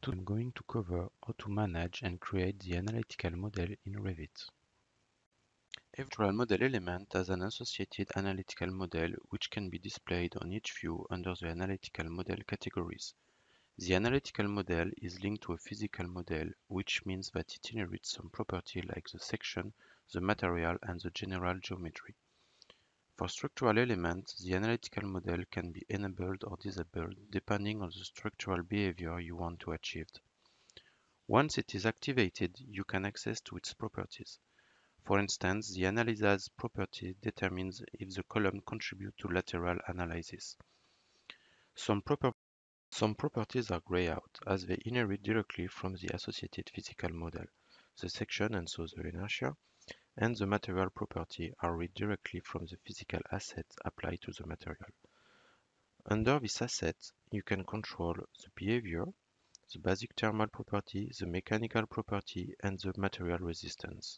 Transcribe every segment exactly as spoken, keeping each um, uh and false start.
Today I'm going to cover how to manage and create the analytical model in Revit. Every structural model element has an associated analytical model which can be displayed on each view under the analytical model categories. The analytical model is linked to a physical model, which means that it inherits some property like the section, the material, and the general geometry. For structural elements, the analytical model can be enabled or disabled depending on the structural behavior you want to achieve. Once it is activated, you can access to its properties. For instance, the analysis property determines if the column contributes to lateral analysis. Some, proper some properties are grayed out, as they inherit directly from the associated physical model. The section, and so the inertia, and the material property are read directly from the physical asset applied to the material. Under this asset, you can control the behavior, the basic thermal property, the mechanical property, and the material resistance.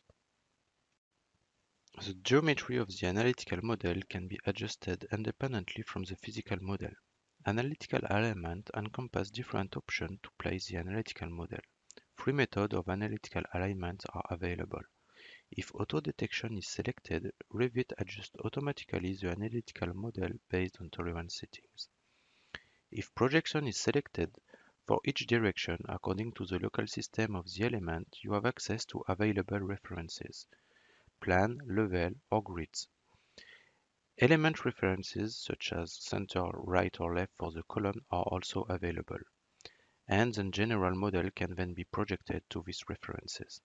The geometry of the analytical model can be adjusted independently from the physical model. Analytical elements encompass different options to place the analytical model. Three methods of analytical alignment are available. If auto detection is selected, Revit adjusts automatically the analytical model based on tolerance settings. If projection is selected, for each direction according to the local system of the element, you have access to available references, plan, level, or grids. Element references such as center, right, or left for the column are also available, and the general model can then be projected to these references.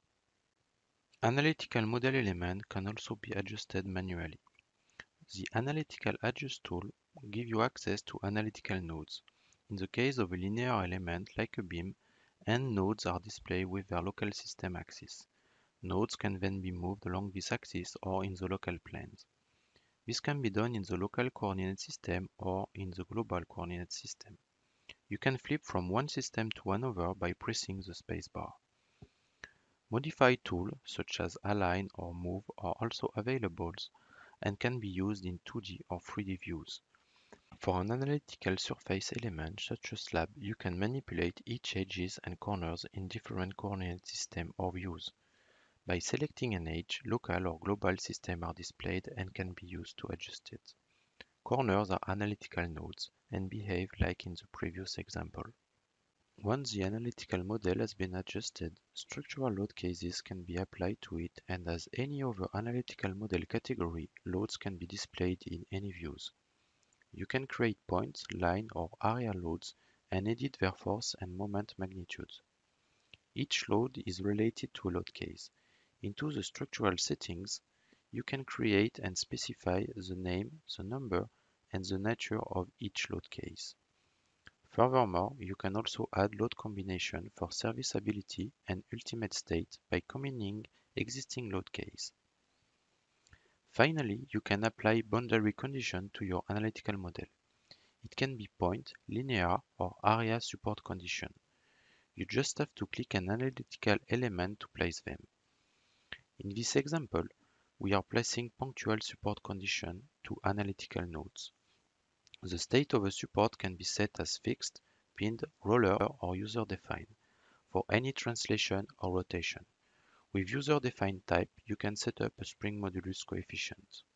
Analytical model element can also be adjusted manually. The Analytical Adjust tool gives you access to analytical nodes. In the case of a linear element like a beam, end nodes are displayed with their local system axis. Nodes can then be moved along this axis or in the local planes. This can be done in the local coordinate system or in the global coordinate system. You can flip from one system to another by pressing the spacebar. Modify tools such as Align or Move are also available and can be used in two D or three D views. For an analytical surface element such as a slab, you can manipulate its edges and corners in different coordinate systems or views. By selecting an edge, local or global systems are displayed and can be used to adjust it. Corners are analytical nodes and behave like in the previous example. Once the analytical model has been adjusted, structural load cases can be applied to it, and as any other analytical model category, loads can be displayed in any views. You can create points, line, or area loads and edit their force and moment magnitudes. Each load is related to a load case. Into the structural settings, you can create and specify the name, the number, and the nature of each load case. Furthermore, you can also add load combination for serviceability and ultimate state by combining existing load case. Finally, you can apply boundary condition to your analytical model. It can be point, linear, or area support condition. You just have to click an analytical element to place them. In this example, we are placing punctual support condition to analytical nodes. The state of a support can be set as fixed, pinned, roller, or user-defined for any translation or rotation. With user-defined type, you can set up a spring modulus coefficient.